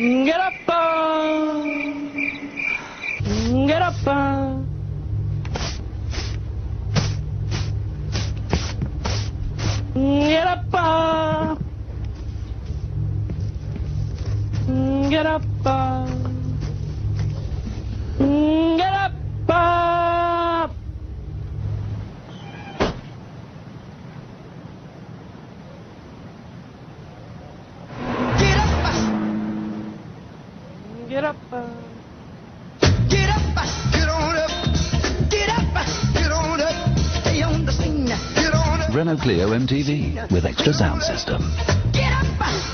Get up, get up, get up, get up, get up. Get up, get up, get on up, get up, get on up, stay on the scene, get on up. Renault Clio MTV with extra sound system. Get up.